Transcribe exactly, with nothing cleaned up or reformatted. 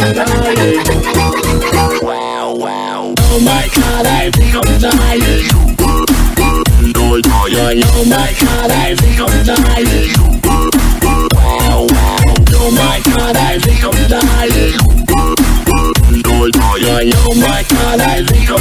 I'm dying. Wow, wow. Oh my God, I think I'm dying. Oh my God, I think I'm dying. Wow, wow. Oh my God, I think I'm dying. Oh my God, I think